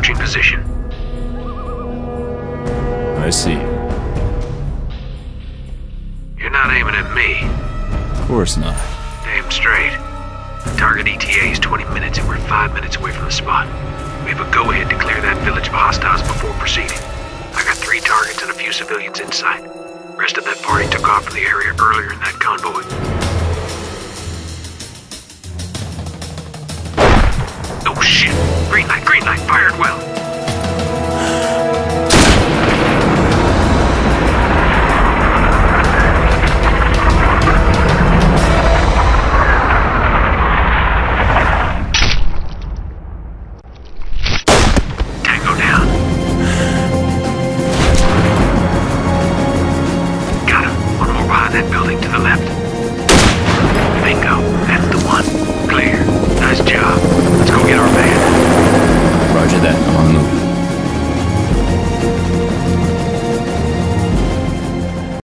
approaching position. I see. You're not aiming at me. Of course not. Damn straight. Target ETA is 20 minutes and we're 5 minutes away from the spot. We have a go-ahead to clear that village of hostiles before proceeding. I got 3 targets and a few civilians in sight. Rest of that party took off from the area earlier in that convoy. Oh shit! Green light, fired well. Tango down. Got him. One more behind that building to the left.